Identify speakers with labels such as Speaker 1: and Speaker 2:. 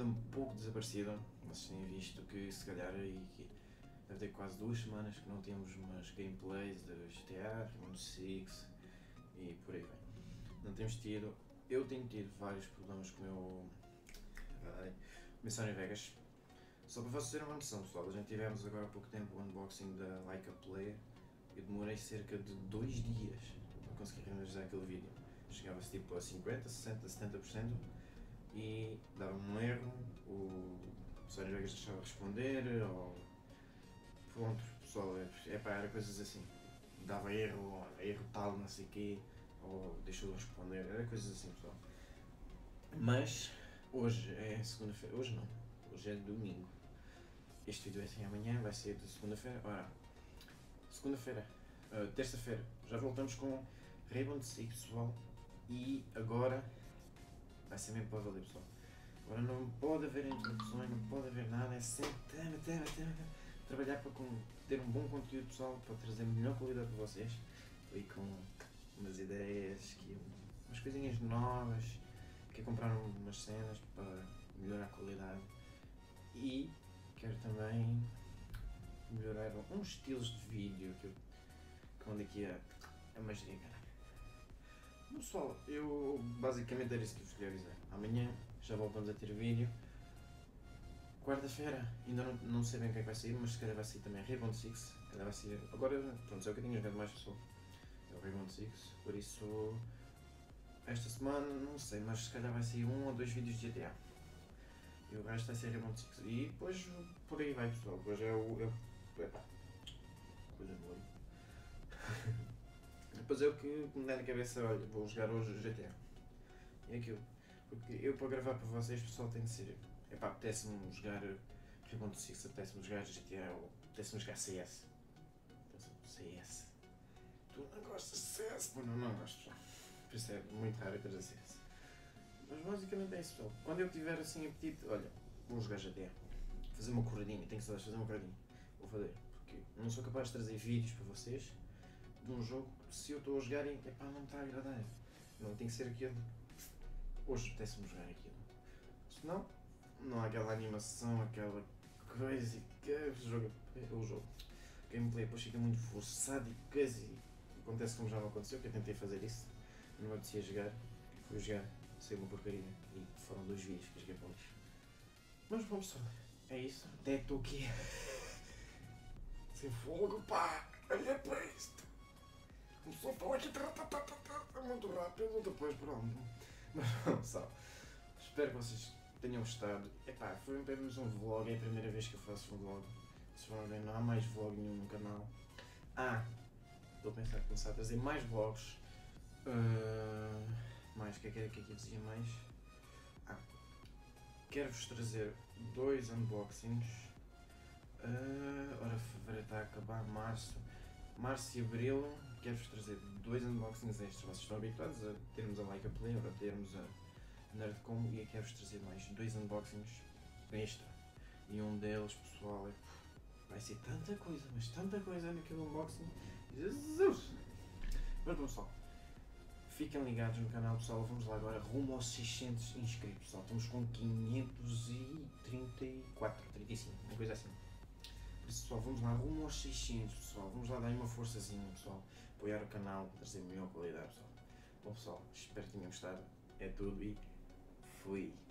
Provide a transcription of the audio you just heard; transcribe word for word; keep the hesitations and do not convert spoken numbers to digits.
Speaker 1: um pouco desaparecido. Vocês têm visto que se calhar aí deve ter quase duas semanas que não temos umas gameplays de G T A, Rainbow Six e por aí vai. Não temos tido, eu tenho tido vários problemas com o meu, ai, o meu Sony Vegas. Só para vocês terem uma noção, pessoal, a gente tivemos agora há pouco tempo o unboxing da Like a Player. Eu demorei cerca de dois dias para conseguir finalizar aquele vídeo. Chegava-se tipo a cinquenta, sessenta, setenta por cento e dava-me um erro, o Sony Vegas deixava de responder, ou pronto, pessoal, é, é pá, era coisas assim, dava erro, erro tal, não sei o quê, ou deixou de responder, era coisas assim, pessoal. Mas hoje é segunda-feira, hoje não, hoje é domingo. Este vídeo é assim amanhã, vai ser de segunda-feira, ora, segunda-feira, uh, terça-feira, já voltamos com Rainbow Six, pessoal, e agora vai ser mesmo para valer, pessoal. Agora não pode haver interrupções, não pode haver nada, é sempre tama, tama, tama, trabalhar para com, ter um bom conteúdo, pessoal, para trazer melhor qualidade para vocês. Estou aí com umas ideias, que, umas coisinhas novas, quero comprar umas cenas para melhorar a qualidade e quero também melhorar uns estilos de vídeo que eu que ando aqui a, a magia, cara. Pessoal, eu basicamente era isso que eu vos queria avisar. Amanhã já voltamos a ter vídeo. Quarta-feira ainda não, não sei bem o que é que vai sair, mas se calhar vai sair também Rainbow Six. Se calhar vai sair. Agora, pronto, é o que eu tinha jogado mais, pessoal. É o Rainbow Six, por isso esta semana não sei, mas se calhar vai sair um ou dois vídeos de G T A. E o resto vai ser Rainbow Six. E depois por aí vai, pessoal. Depois é o. É, epá, coisa boa. Depois é o que me dá na cabeça, olha, vou jogar hoje G T A. E aquilo. Porque eu para gravar para vocês, pessoal, tem de ser. Epá, apetece-me jogar Rainbow Six, apetece-me jogar G T A ou apetece-me jogar C S. C S. Tu não gostas de C S? Pô, não, não gosto. Por isso é muito raro eu trazer C S. Mas basicamente é isso, pessoal. Quando eu tiver assim apetite, olha, vou jogar G T A. Fazer uma corridinha, tenho que saber fazer uma corridinha. Vou fazer. Porque não sou capaz de trazer vídeos para vocês de um jogo, se eu estou a jogar e epá, não me está a agradar. Não, tem que ser aquilo. Hoje apetece-me jogar aquilo. Senão, não há aquela animação, aquela coisa e que o jogo. O jogo. O gameplay depois fica muito forçado e coisa e acontece como já me aconteceu, que eu tentei fazer isso, não me apetecia jogar, fui jogar, saiu uma porcaria e foram dois vídeos que joguei para o lixo. Mas bom, pessoal, é isso. Até estou aqui. Sem fogo, pá! Olha para isto! Começou a falar aqui muito rápido, depois pronto. Mas vamos só. Espero que vocês tenham gostado. Epá, foi apenas um vlog, é a primeira vez que eu faço um vlog. Vocês vão ver, não há mais vlog nenhum no canal. Ah, estou a pensar em começar a trazer mais vlogs. Uh, mais, o que é que era que aqui dizia mais? Ah, quero-vos trazer dois unboxings. Uh, ora, fevereiro está a acabar, março. Março e abril, quero-vos trazer dois unboxings extras. Vocês estão habituados a termos a Like a Player, a termos a Nerdcom, e eu quero-vos trazer mais dois unboxings extra. E um deles, pessoal, é, vai ser tanta coisa, mas tanta coisa naquele unboxing. Jesus! Mas bom, pessoal, fiquem ligados no canal, pessoal. Vamos lá agora rumo aos seiscentos inscritos, pessoal. Estamos com quinhentos e trinta e quatro, trinta e cinco, uma coisa assim. Pessoal, vamos lá, rumo aos seiscentos, pessoal. Vamos lá dar uma forçazinha, pessoal. Apoiar o canal, trazer melhor qualidade, pessoal. Bom, pessoal, espero que tenham gostado. É tudo e fui.